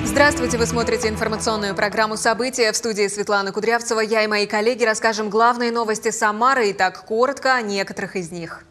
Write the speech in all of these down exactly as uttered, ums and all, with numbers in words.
Здравствуйте, вы смотрите информационную программу «События». В студии Светлана Кудрявцева. Я и мои коллеги расскажем главные новости Самары и так коротко о некоторых из них.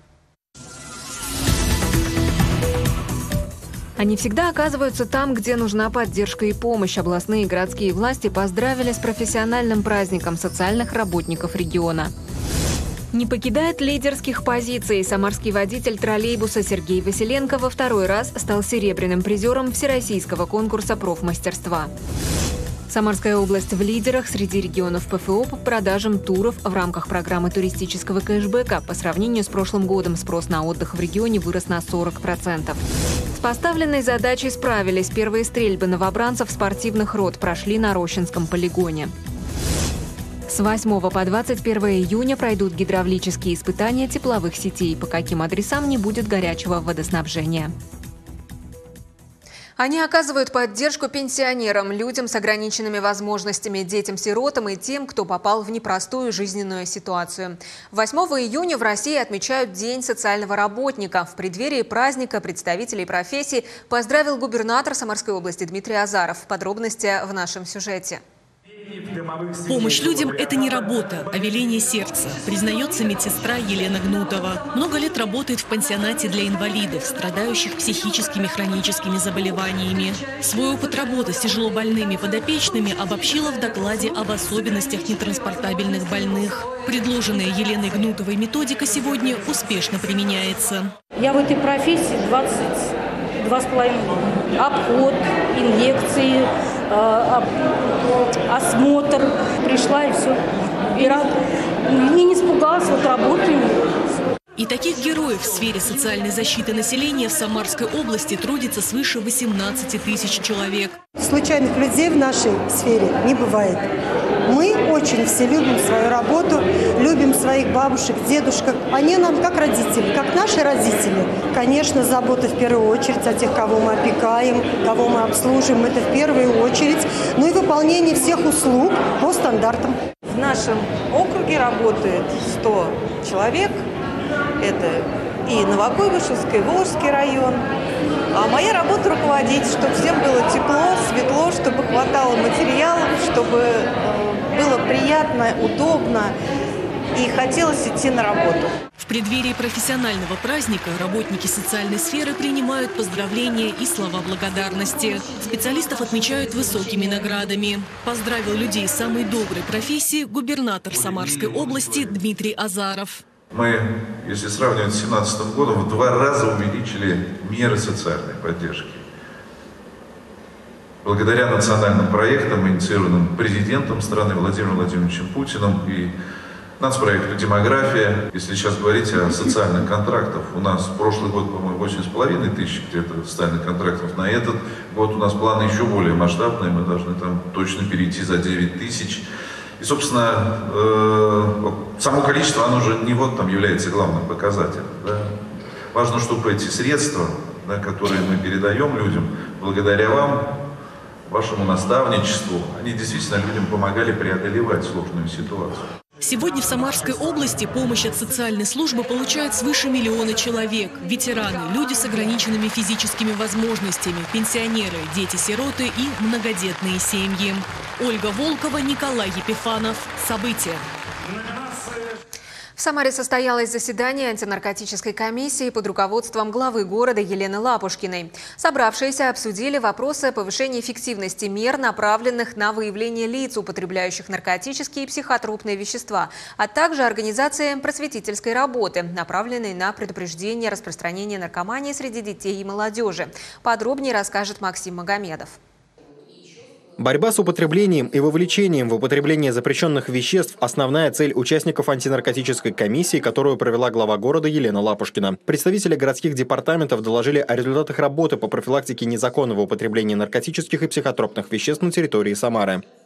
Они всегда оказываются там, где нужна поддержка и помощь. Областные и городские власти поздравили с профессиональным праздником социальных работников региона. Не покидает лидерских позиций. Самарский водитель троллейбуса Сергей Василенко во второй раз стал серебряным призером всероссийского конкурса профмастерства. Самарская область в лидерах среди регионов ПФО по продажам туров в рамках программы туристического кэшбэка. По сравнению с прошлым годом спрос на отдых в регионе вырос на сорок процентов. С поставленной задачей справились. Первые стрельбы новобранцев спортивных рот прошли на Рощинском полигоне. С восьмого по двадцать первое июня пройдут гидравлические испытания тепловых сетей, по каким адресам не будет горячего водоснабжения. Они оказывают поддержку пенсионерам, людям с ограниченными возможностями, детям-сиротам и тем, кто попал в непростую жизненную ситуацию. восьмого июня в России отмечают День социального работника. В преддверии праздника представителей профессии поздравил губернатор Самарской области Дмитрий Азаров. Подробности в нашем сюжете. Помощь людям – это не работа, а веление сердца, признается медсестра Елена Гнутова. Много лет работает в пансионате для инвалидов, страдающих психическими хроническими заболеваниями. Свой опыт работы с тяжело больными подопечными обобщила в докладе об особенностях нетранспортабельных больных. Предложенная Еленой Гнутовой методика сегодня успешно применяется. Я в этой профессии двадцать два с половиной года. Обход, инъекции, осмотр. Пришла и все. И, рад... и не испугалась, вот работаем. И таких героев в сфере социальной защиты населения в Самарской области трудится свыше восемнадцати тысяч человек. Случайных людей в нашей сфере не бывает. Мы очень все любим свою работу, любим своих бабушек, дедушек. Они нам как родители, как наши родители. Конечно, забота в первую очередь о тех, кого мы опекаем, кого мы обслуживаем. Это в первую очередь. Ну и выполнение всех услуг по стандартам. В нашем округе работает сто человек. Это и Новокуйбышевский, и Волжский район. А моя работа руководить, чтобы всем было тепло, светло, чтобы хватало материалов, чтобы было приятно, удобно и хотелось идти на работу. В преддверии профессионального праздника работники социальной сферы принимают поздравления и слова благодарности. Специалистов отмечают высокими наградами. Поздравил людей самой доброй профессии губернатор Самарской области Дмитрий Азаров. Мы, если сравнивать с две тысячи семнадцатым годом, в два раза увеличили меры социальной поддержки. Благодаря национальным проектам, инициированным президентом страны Владимиром Владимировичем Путиным и нацпроекту «Демография». Если сейчас говорить о социальных контрактах, у нас в прошлый год, по-моему, восемь с половиной тысяч где-то социальных контрактов. На этот год у нас планы еще более масштабные, мы должны там точно перейти за девять тысяч. И, собственно, э, само количество, оно уже не вот там является главным показателем. Да? Важно, чтобы эти средства, да, которые мы передаем людям, благодаря вам, вашему наставничеству, они действительно людям помогали преодолевать сложную ситуацию. Сегодня в Самарской области помощь от социальной службы получают свыше миллиона человек. Ветераны, люди с ограниченными физическими возможностями, пенсионеры, дети-сироты и многодетные семьи. Ольга Волкова, Николай Епифанов. События. В Самаре состоялось заседание антинаркотической комиссии под руководством главы города Елены Лапушкиной. Собравшиеся обсудили вопросы повышения эффективности мер, направленных на выявление лиц, употребляющих наркотические и психотропные вещества, а также организации просветительской работы, направленной на предупреждение распространения наркомании среди детей и молодежи. Подробнее расскажет Максим Магомедов. Борьба с употреблением и вовлечением в употребление запрещенных веществ – основная цель участников антинаркотической комиссии, которую провела глава города Елена Лапушкина. Представители городских департаментов доложили о результатах работы по профилактике незаконного употребления наркотических и психотропных веществ на территории Самары.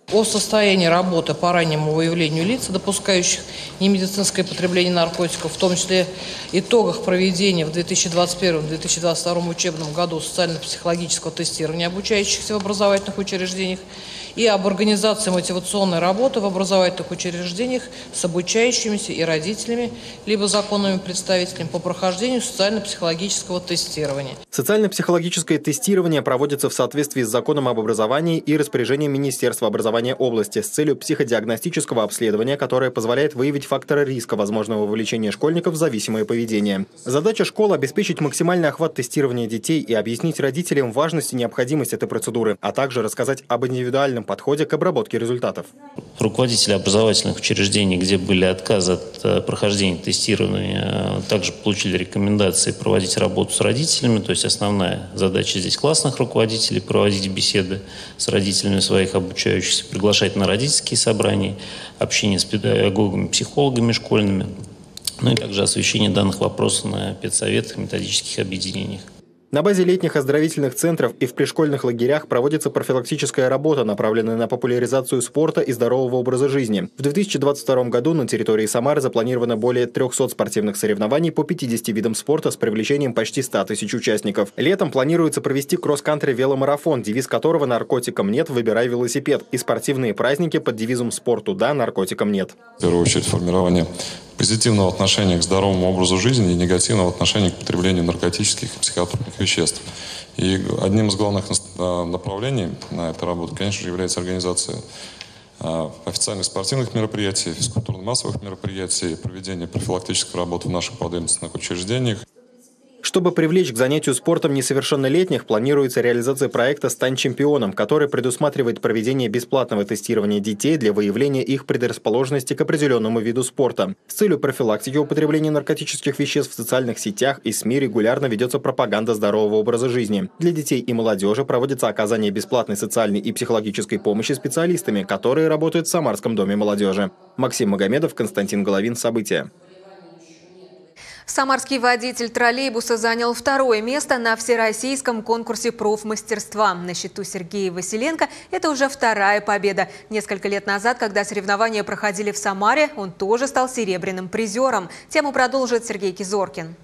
О состоянии работы по раннему выявлению лиц, допускающих немедицинское потребление наркотиков, в том числе итогах проведения в две тысячи двадцать первом — две тысячи двадцать втором учебном году социально-психологического тестирования обучающихся в образовательных учреждениях и об организации мотивационной работы в образовательных учреждениях с обучающимися и родителями, либо законными представителями по прохождению социально-психологического тестирования. Социально-психологическое тестирование проводится в соответствии с законом об образовании и распоряжением Министерства образования области с целью психодиагностического обследования, которое позволяет выявить факторы риска возможного вовлечения школьников в зависимое поведение. Задача школы – обеспечить максимальный охват тестирования детей и объяснить родителям важность и необходимость этой процедуры, а также рассказать об индивидуальном подходе к обработке результатов. Руководители образовательных учреждений, где были отказы от прохождения тестирования, также получили рекомендации проводить работу с родителями. То есть основная задача здесь классных руководителей – проводить беседы с родителями своих обучающихся, приглашать на родительские собрания, общение с педагогами, психологами школьными, ну и также освещение данных вопросов на педсоветах и методических объединениях. На базе летних оздоровительных центров и в пришкольных лагерях проводится профилактическая работа, направленная на популяризацию спорта и здорового образа жизни. В две тысячи двадцать втором году на территории Самары запланировано более трёхсот спортивных соревнований по пятидесяти видам спорта с привлечением почти ста тысяч участников. Летом планируется провести кросс-кантри веломарафон, девиз которого «Наркотикам нет, выбирай велосипед», и спортивные праздники под девизом «Спорту да, наркотикам нет». В первую очередь формирование позитивного отношения к здоровому образу жизни и негативного отношения к потреблению наркотических и психотропных веществ. И одним из главных направлений на этой работе, конечно же, является организация официальных спортивных мероприятий, физкультурно-массовых мероприятий, проведение профилактической работы в наших подведомственных учреждениях. Чтобы привлечь к занятию спортом несовершеннолетних, планируется реализация проекта «Стань чемпионом», который предусматривает проведение бесплатного тестирования детей для выявления их предрасположенности к определенному виду спорта. С целью профилактики употребления наркотических веществ в социальных сетях и СМИ регулярно ведется пропаганда здорового образа жизни. Для детей и молодежи проводится оказание бесплатной социальной и психологической помощи специалистами, которые работают в Самарском доме молодежи. Максим Магомедов, Константин Головин. События. Самарский водитель троллейбуса занял второе место на всероссийском конкурсе профмастерства. На счету Сергея Василенко это уже вторая победа. Несколько лет назад, когда соревнования проходили в Самаре, он тоже стал серебряным призером. Тему продолжит Сергей Кизоркин.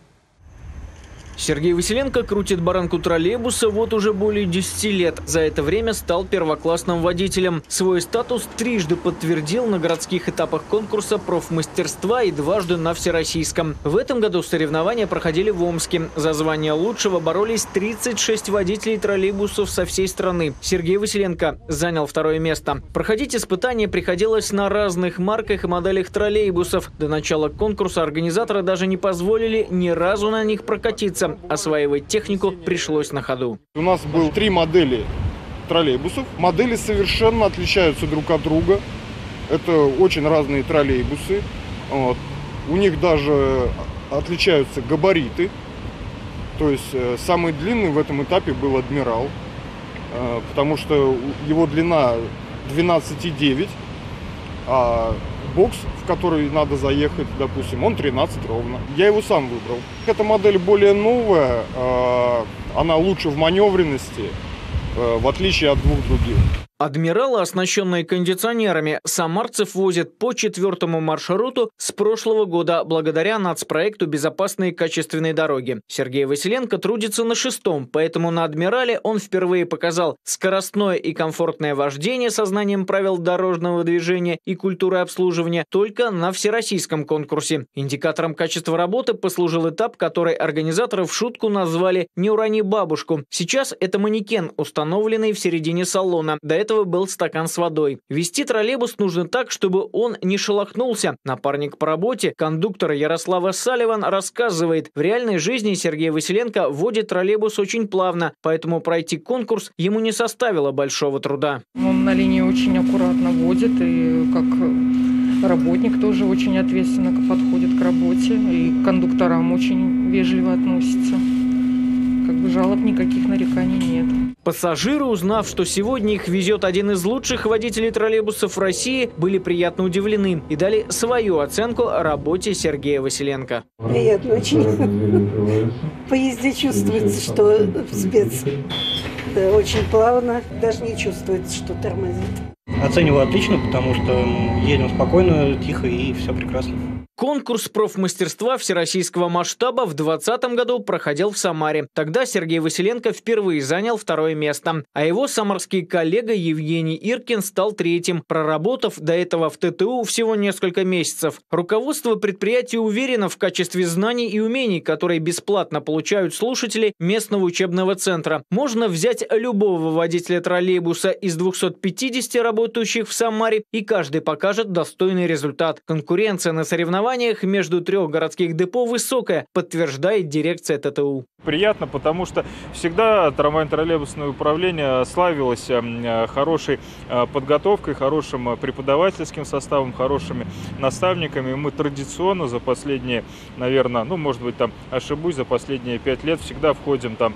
Сергей Василенко крутит баранку троллейбуса вот уже более десяти лет. За это время стал первоклассным водителем. Свой статус трижды подтвердил на городских этапах конкурса профмастерства и дважды на всероссийском. В этом году соревнования проходили в Омске. За звание лучшего боролись тридцать шесть водителей троллейбусов со всей страны. Сергей Василенко занял второе место. Проходить испытания приходилось на разных марках и моделях троллейбусов. До начала конкурса организаторы даже не позволили ни разу на них прокатиться. Осваивать технику пришлось на ходу. У нас было три модели троллейбусов. Модели совершенно отличаются друг от друга. Это очень разные троллейбусы. Вот. У них даже отличаются габариты. То есть самый длинный в этом этапе был «Адмирал», потому что его длина двенадцать и девять, а бокс, в который надо заехать, допустим, он тринадцать ровно. Я его сам выбрал. Эта модель более новая, она лучше в маневренности, в отличие от двух других. «Адмиралы», оснащенные кондиционерами, самарцев возят по четвертому маршруту с прошлого года благодаря нацпроекту «Безопасные качественные дороги». Сергей Василенко трудится на шестом, поэтому на «Адмирале» он впервые показал скоростное и комфортное вождение со знанием правил дорожного движения и культуры обслуживания только на всероссийском конкурсе. Индикатором качества работы послужил этап, который организаторы в шутку назвали «Не урони бабушку». Сейчас это манекен, установленный в середине салона. До этого был стакан с водой. Вести троллейбус нужно так, чтобы он не шелохнулся. Напарник по работе, кондуктор Ярослава Салливан, рассказывает, в реальной жизни Сергей Василенко водит троллейбус очень плавно, поэтому пройти конкурс ему не составило большого труда. Он на линии очень аккуратно водит, и как работник тоже очень ответственно подходит к работе, и к кондукторам очень вежливо относится. Как бы жалоб никаких, нареканий нет. Пассажиры, узнав, что сегодня их везет один из лучших водителей троллейбусов в России, были приятно удивлены и дали свою оценку работе Сергея Василенко. Приятно очень. По езде чувствуется, что спец. Да, очень плавно, даже не чувствуется, что тормозит. Оцениваю отлично, потому что едем спокойно, тихо и все прекрасно. Конкурс профмастерства всероссийского масштаба в двадцатом году проходил в Самаре. Тогда Сергей Василенко впервые занял второе место, а его самарский коллега Евгений Иркин стал третьим, проработав до этого в ТТУ всего несколько месяцев. Руководство предприятия уверено в качестве знаний и умений, которые бесплатно получают слушатели местного учебного центра. Можно взять любого водителя троллейбуса из двухсот пятидесяти работающих в Самаре, и каждый покажет достойный результат. Конкуренция на соревнованиях между трех городских депо высокая, подтверждает дирекция ТТУ. Приятно, потому что всегда трамвайно-троллейбусное управление славилось хорошей подготовкой, хорошим преподавательским составом, хорошими наставниками. Мы традиционно за последние, наверное, ну, может быть, там ошибусь, за последние пять лет всегда входим там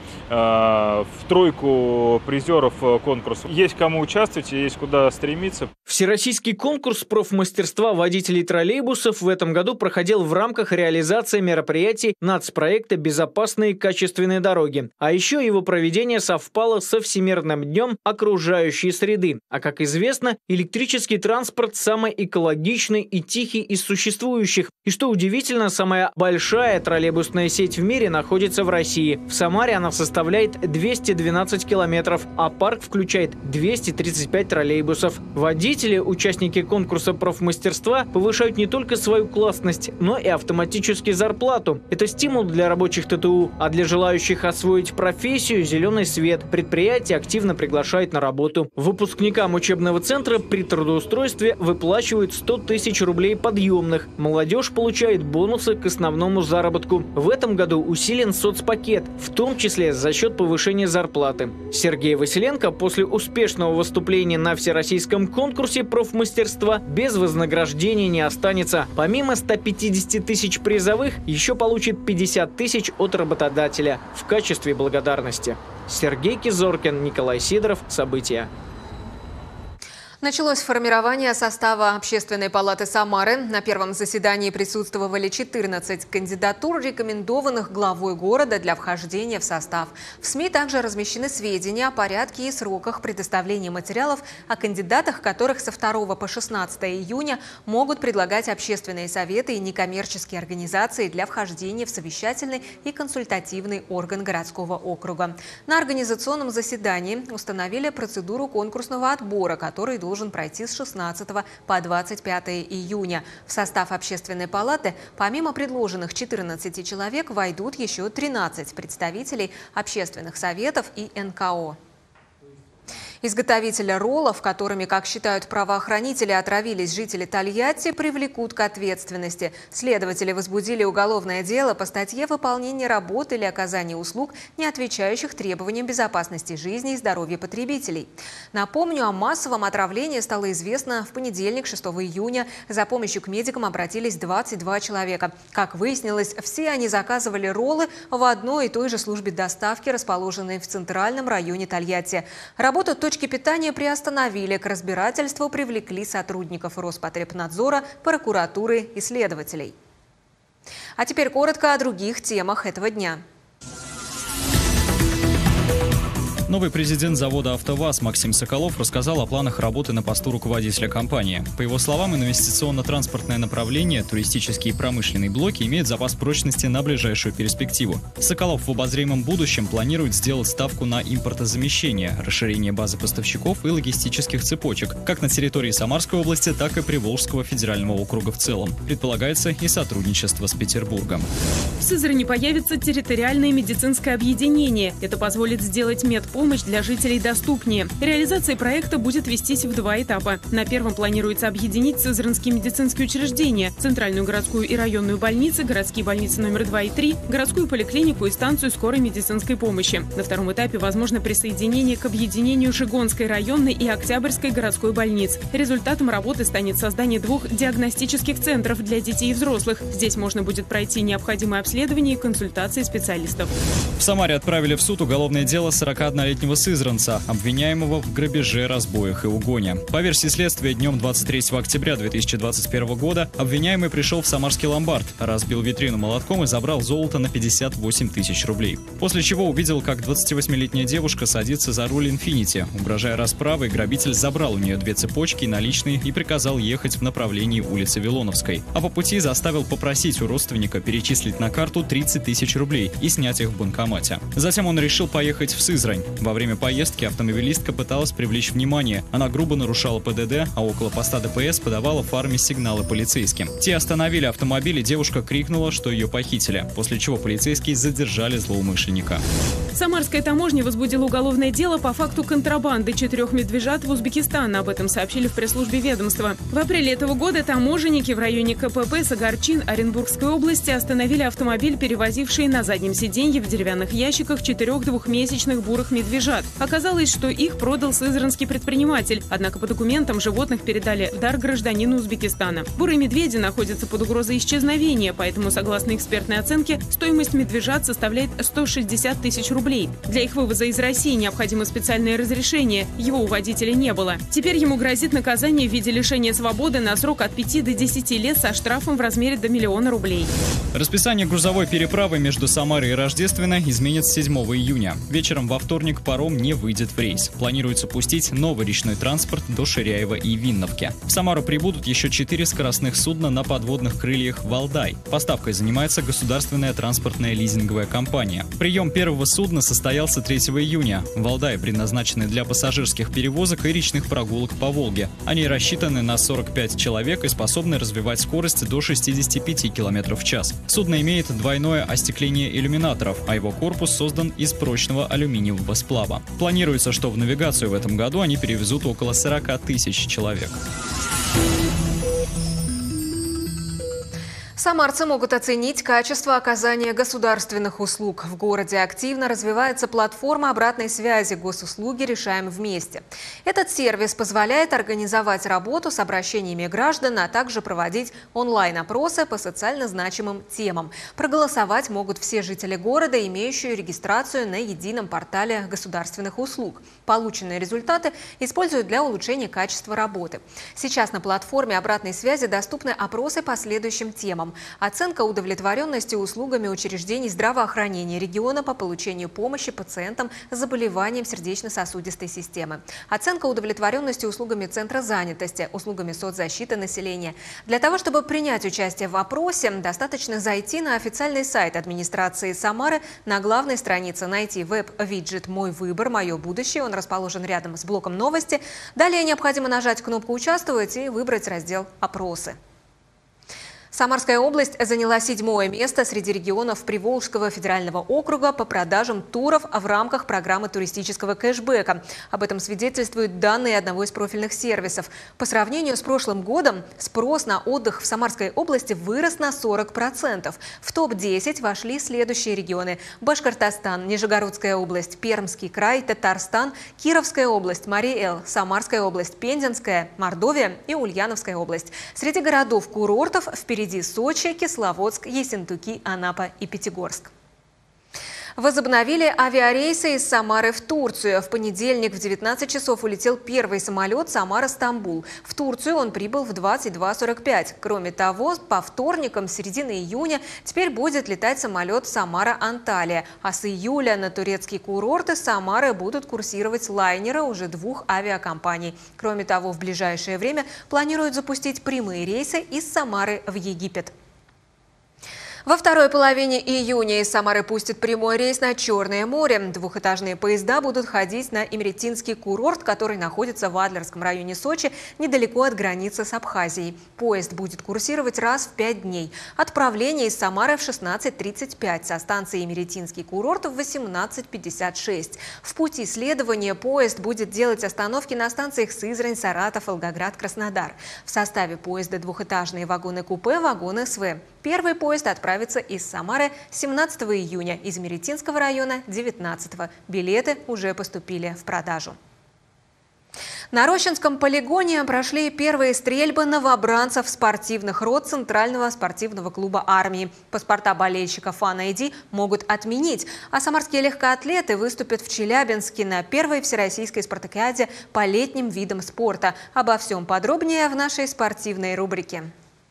в тройку призеров конкурса. Есть кому участвовать, есть куда стремиться. Всероссийский конкурс профмастерства водителей троллейбусов в этом году проходил в рамках реализации мероприятий нацпроекта «Безопасные качественные дороги». А еще его проведение совпало со Всемирным днем окружающей среды. А как известно, электрический транспорт самый экологичный и тихий из существующих. И что удивительно, самая большая троллейбусная сеть в мире находится в России. В Самаре она составляет двести двенадцать километров, а парк включает двести тридцать пять троллейбусов. Водители, участники конкурса профмастерства, повышают не только свою классность, но и автоматически зарплату. Это стимул для рабочих ТТУ, а для желающих освоить профессию зеленый свет. Предприятие активно приглашает на работу. Выпускникам учебного центра при трудоустройстве выплачивают сто тысяч рублей подъемных. Молодежь получает бонусы к основному заработку. В этом году усилен соцпакет, в том числе за счет повышения зарплаты. Сергей Василенко после успешного выступления на всероссийском конкурсе профмастерства без вознаграждения не останется. Помимо ста пятидесяти тысяч призовых, еще получит пятьдесят тысяч от работодателя в качестве благодарности. Сергей Кизоркин, Николай Сидоров. События. Началось формирование состава Общественной палаты Самары. На первом заседании присутствовали четырнадцать кандидатур, рекомендованных главой города для вхождения в состав. В СМИ также размещены сведения о порядке и сроках предоставления материалов о кандидатах, которых со второго по шестнадцатое июня могут предлагать общественные советы и некоммерческие организации для вхождения в совещательный и консультативный орган городского округа. На организационном заседании установили процедуру конкурсного отбора, который должен должен пройти с шестнадцатого по двадцать пятое июня. В состав Общественной палаты помимо предложенных четырнадцати человек войдут еще тринадцать представителей общественных советов и эн ка о. Изготовителя роллов, которыми, как считают правоохранители, отравились жители Тольятти, привлекут к ответственности. Следователи возбудили уголовное дело по статье «Выполнение работы или оказание услуг, не отвечающих требованиям безопасности жизни и здоровья потребителей». Напомню, о массовом отравлении стало известно в понедельник, шестого июня. За помощью к медикам обратились двадцать два человека. Как выяснилось, все они заказывали роллы в одной и той же службе доставки, расположенной в центральном районе Тольятти. Работу точно Точки питания приостановили. К разбирательству привлекли сотрудников Роспотребнадзора, прокуратуры и следователей. А теперь коротко о других темах этого дня. Новый президент завода «АвтоВАЗ» Максим Соколов рассказал о планах работы на посту руководителя компании. По его словам, инвестиционно-транспортное направление, туристические и промышленные блоки имеют запас прочности на ближайшую перспективу. Соколов в обозримом будущем планирует сделать ставку на импортозамещение, расширение базы поставщиков и логистических цепочек, как на территории Самарской области, так и Приволжского федерального округа в целом. Предполагается и сотрудничество с Петербургом. В Сызрани появится территориальное медицинское объединение. Это позволит сделать медпомощь Помощь для жителей доступнее. Реализация проекта будет вестись в два этапа. На первом планируется объединить сызранские медицинские учреждения, центральную городскую и районную больницы, городские больницы номер два и три, городскую поликлинику и станцию скорой медицинской помощи. На втором этапе возможно присоединение к объединению Жигонской районной и Октябрьской городской больниц. Результатом работы станет создание двух диагностических центров для детей и взрослых. Здесь можно будет пройти необходимое обследование и консультации специалистов. В Самаре отправили в суд уголовное дело сорокаоднолетнего тридцатилетнего сызранца, обвиняемого в грабеже, разбоях и угоне. По версии следствия, днем двадцать третьего октября две тысячи двадцать первого года обвиняемый пришел в самарский ломбард, разбил витрину молотком и забрал золото на пятьдесят восемь тысяч рублей. После чего увидел, как двадцативосьмилетняя девушка садится за руль «Инфинити». Угрожая расправой, грабитель забрал у нее две цепочки и наличные и приказал ехать в направлении улицы Вилоновской. А по пути заставил попросить у родственника перечислить на карту тридцать тысяч рублей и снять их в банкомате. Затем он решил поехать в Сызрань. Во время поездки автомобилистка пыталась привлечь внимание. Она грубо нарушала ПДД, а около поста ДПС подавала фарме сигналы полицейским. Те остановили автомобиль, и девушка крикнула, что ее похитили, после чего полицейские задержали злоумышленника. Самарская таможня возбудила уголовное дело по факту контрабанды четырех медвежат в Узбекистан. Об этом сообщили в пресс-службе ведомства. В апреле этого года таможенники в районе КПП Сагарчин Оренбургской области остановили автомобиль, перевозивший на заднем сиденье в деревянных ящиках четырех двухмесячных бурых медвежат. Оказалось, что их продал сызранский предприниматель. Однако по документам животных передали в дар гражданину Узбекистана. Бурые медведи находятся под угрозой исчезновения, поэтому, согласно экспертной оценке, стоимость медвежат составляет сто шестьдесят тысяч рублей. Для их вывоза из России необходимо специальное разрешение. Его у водителя не было. Теперь ему грозит наказание в виде лишения свободы на срок от пяти до десяти лет со штрафом в размере до миллиона рублей. Расписание грузовой переправы между Самарой и Рождественно изменится седьмого июня. Вечером во вторник паром не выйдет в рейс. Планируется пустить новый речной транспорт до Ширяева и Винновки. В Самару прибудут еще четыре скоростных судна на подводных крыльях «Валдай». Поставкой занимается государственная транспортная лизинговая компания. Прием первого судна состоялся третьего июня. «Валдай» предназначены для пассажирских перевозок и речных прогулок по Волге. Они рассчитаны на сорок пять человек и способны развивать скорость до шестидесяти пяти километров в час. Судно имеет двойное остекление иллюминаторов, а его корпус создан из прочного алюминиевого сплава. Планируется, что в навигацию в этом году они перевезут около сорока тысяч человек. Самарцы могут оценить качество оказания государственных услуг. В городе активно развивается платформа обратной связи «Госуслуги решаем вместе». Этот сервис позволяет организовать работу с обращениями граждан, а также проводить онлайн-опросы по социально значимым темам. Проголосовать могут все жители города, имеющие регистрацию на едином портале государственных услуг. Полученные результаты используют для улучшения качества работы. Сейчас на платформе обратной связи доступны опросы по следующим темам. Оценка удовлетворенности услугами учреждений здравоохранения региона по получению помощи пациентам с заболеванием сердечно-сосудистой системы. Оценка удовлетворенности услугами Центра занятости, услугами соцзащиты населения. Для того, чтобы принять участие в опросе, достаточно зайти на официальный сайт администрации Самары, на главной странице найти веб-виджет «Мой выбор. Мое будущее». Он расположен рядом с блоком «Новости». Далее необходимо нажать кнопку «Участвовать» и выбрать раздел «Опросы». Самарская область заняла седьмое место среди регионов Приволжского федерального округа по продажам туров в рамках программы туристического кэшбэка. Об этом свидетельствуют данные одного из профильных сервисов. По сравнению с прошлым годом спрос на отдых в Самарской области вырос на сорок процентов. В топ десять вошли следующие регионы: Башкортостан, Нижегородская область, Пермский край, Татарстан, Кировская область, Мари-Эл, Самарская область, Пензенская, Мордовия и Ульяновская область. Среди городов-курортов впереди Впереди Сочи, Кисловодск, Ессентуки, Анапа и Пятигорск. Возобновили авиарейсы из Самары в Турцию. В понедельник в девятнадцать часов улетел первый самолет Самара-Стамбул. В Турцию он прибыл в двадцать два сорок пять. Кроме того, по вторникам с середины июня теперь будет летать самолет Самара-Анталия. А с июля на турецкие курорты Самары будут курсировать лайнеры уже двух авиакомпаний. Кроме того, в ближайшее время планируют запустить прямые рейсы из Самары в Египет. Во второй половине июня из Самары пустят прямой рейс на Черное море. Двухэтажные поезда будут ходить на Имеретинский курорт, который находится в Адлерском районе Сочи, недалеко от границы с Абхазией. Поезд будет курсировать раз в пять дней. Отправление из Самары в шестнадцать тридцать пять, со станции Имеретинский курорт в восемнадцать пятьдесят шесть. В пути следования поезд будет делать остановки на станциях Сызрань, Саратов, Волгоград, Краснодар. В составе поезда двухэтажные вагоны-купе, вагоны СВ. Первый поезд отправится из Самары семнадцатого июня, из Имеретинского района девятнадцатого. Билеты уже поступили в продажу. На Рощинском полигоне прошли первые стрельбы новобранцев спортивных рот Центрального спортивного клуба армии. Паспорта болельщиков Фан ай ди могут отменить, а самарские легкоатлеты выступят в Челябинске на первой всероссийской спартакиаде по летним видам спорта. Обо всем подробнее в нашей спортивной рубрике.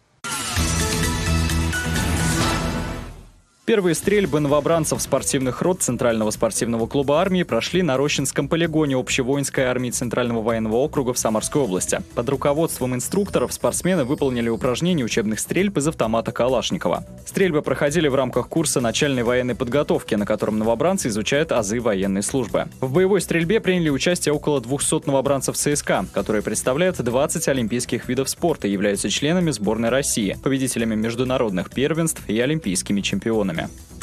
Первые стрельбы новобранцев спортивных рот Центрального спортивного клуба армии прошли на Рощинском полигоне общевоинской армии Центрального военного округа в Самарской области. Под руководством инструкторов спортсмены выполнили упражнения учебных стрельб из автомата Калашникова. Стрельбы проходили в рамках курса начальной военной подготовки, на котором новобранцы изучают азы военной службы. В боевой стрельбе приняли участие около двухсот новобранцев ЦСКА, которые представляют двадцать олимпийских видов спорта и являются членами сборной России, победителями международных первенств и олимпийскими чемпионами.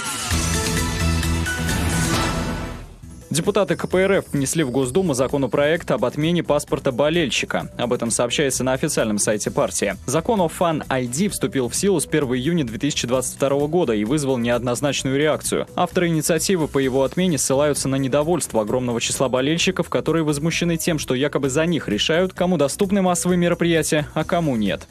Депутаты ка пэ эр эф внесли в Госдуму законопроект об отмене паспорта болельщика. Об этом сообщается на официальном сайте партии. Закон о Фан ай ди вступил в силу с первого июня две тысячи двадцать второго года и вызвал неоднозначную реакцию. Авторы инициативы по его отмене ссылаются на недовольство огромного числа болельщиков, которые возмущены тем, что якобы за них решают, кому доступны массовые мероприятия, а кому нет.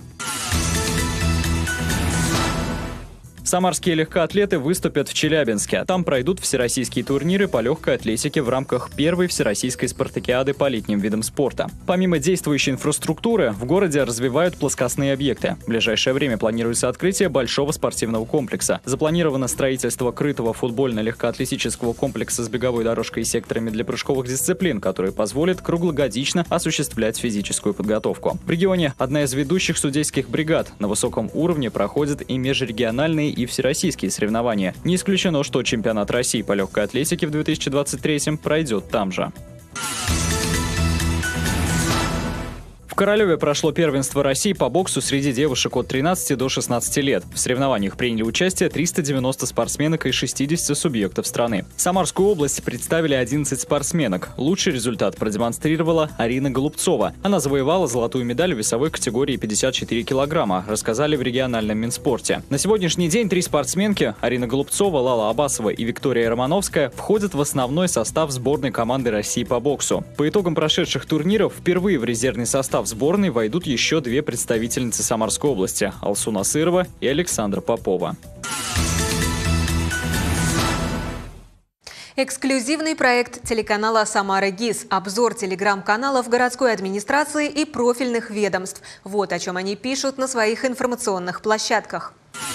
Самарские легкоатлеты выступят в Челябинске. Там пройдут всероссийские турниры по легкой атлетике в рамках первой всероссийской спартакиады по летним видам спорта. Помимо действующей инфраструктуры, в городе развивают плоскостные объекты. В ближайшее время планируется открытие большого спортивного комплекса. Запланировано строительство крытого футбольно-легкоатлетического комплекса с беговой дорожкой и секторами для прыжковых дисциплин, которые позволят круглогодично осуществлять физическую подготовку. В регионе одна из ведущих судейских бригад. На высоком уровне проходят и межрегиональные и всероссийские соревнования. Не исключено, что чемпионат России по легкой атлетике в две тысячи двадцать третьем пройдет там же. В Королеве прошло первенство России по боксу среди девушек от тринадцати до шестнадцати лет. В соревнованиях приняли участие триста девяносто спортсменок из шестидесяти субъектов страны. Самарскую область представили одиннадцать спортсменок. Лучший результат продемонстрировала Арина Голубцова. Она завоевала золотую медаль в весовой категории пятьдесят четыре килограмма, рассказали в региональном Минспорте. На сегодняшний день три спортсменки – Арина Голубцова, Лала Абасова и Виктория Романовская – входят в основной состав сборной команды России по боксу. По итогам прошедших турниров впервые в резервный состав сборной войдут еще две представительницы Самарской области – Алсу Насырова и Александра Попова. Эксклюзивный проект телеканала «Самара ГИС». Обзор телеграм-каналов городской администрации и профильных ведомств. Вот о чем они пишут на своих информационных площадках.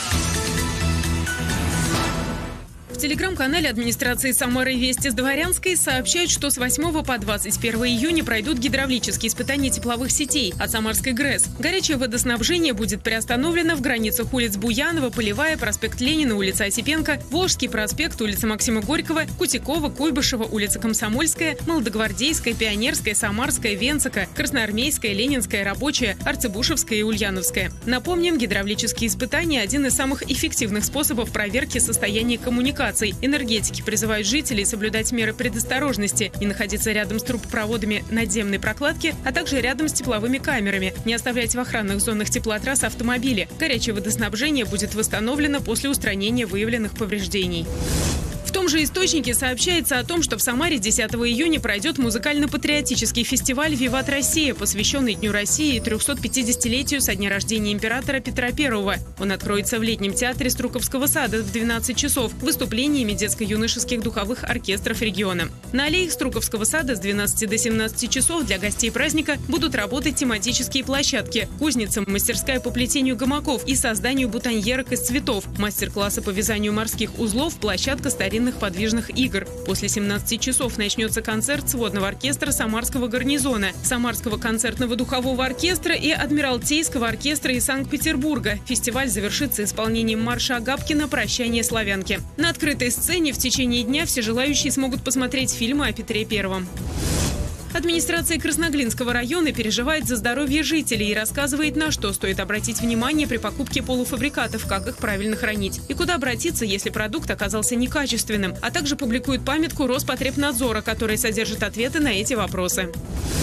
В телеграм-канале администрации Самары «Вести с Дворянской» сообщают, что с восьмого по двадцать первое июня пройдут гидравлические испытания тепловых сетей от Самарской ГРЭС. Горячее водоснабжение будет приостановлено в границах улиц Буянова, Полевая, проспект Ленина, улица Осипенко, Волжский проспект, улица Максима Горького, Кутикова, Куйбышева, улица Комсомольская, Молодогвардейская, Пионерская, Самарская, Венцика, Красноармейская, Ленинская, Рабочая, Арцебушевская и Ульяновская. Напомним, гидравлические испытания – один из самых эффективных способов проверки состояния коммуникации. Энергетики призывают жителей соблюдать меры предосторожности, не находиться рядом с трубопроводами надземной прокладки, а также рядом с тепловыми камерами, не оставлять в охранных зонах теплотрасс автомобили. Горячее водоснабжение будет восстановлено после устранения выявленных повреждений. В том же источнике сообщается о том, что в Самаре десятого июня пройдет музыкально-патриотический фестиваль «Виват Россия», посвященный Дню России и трехсотпятидесятилетию со дня рождения императора Петра Первого. Он откроется в летнем театре Струковского сада в двенадцать часов выступлениями детско-юношеских духовых оркестров региона. На аллеях Струковского сада с двенадцати до семнадцати часов для гостей праздника будут работать тематические площадки: кузница, мастерская по плетению гамаков и созданию бутоньерок из цветов, мастер-классы по вязанию морских узлов, площадка старинных подвижных игр. После семнадцати часов начнется концерт сводного оркестра Самарского гарнизона, Самарского концертного духового оркестра и Адмиралтейского оркестра из Санкт-Петербурга. Фестиваль завершится исполнением марша Агапкина «Прощание славянки». На открытой сцене в течение дня все желающие смогут посмотреть фильмы о Петре Первом. Администрация Красноглинского района переживает за здоровье жителей и рассказывает, на что стоит обратить внимание при покупке полуфабрикатов, как их правильно хранить и куда обратиться, если продукт оказался некачественным, а также публикует памятку Роспотребнадзора, которая содержит ответы на эти вопросы.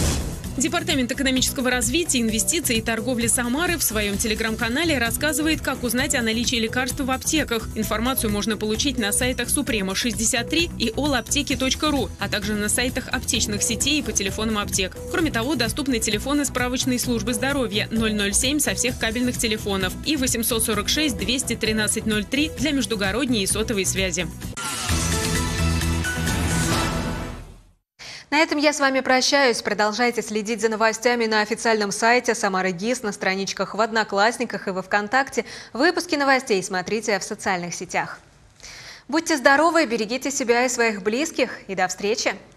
Департамент экономического развития, инвестиций и торговли Самары в своем телеграм-канале рассказывает, как узнать о наличии лекарств в аптеках. Информацию можно получить на сайтах Супрема шестьдесят три и ол аптеки точка ру, а также на сайтах аптечных сетей и по телефонам аптек. Кроме того, доступны телефоны справочной службы здоровья ноль ноль семь со всех кабельных телефонов и восемьсот сорок шесть двести тринадцать ноль три для междугородней и сотовой связи. На этом я с вами прощаюсь. Продолжайте следить за новостями на официальном сайте Самары ГИС, на страничках в Одноклассниках и во ВКонтакте. Выпуски новостей смотрите в социальных сетях. Будьте здоровы, берегите себя и своих близких. И до встречи!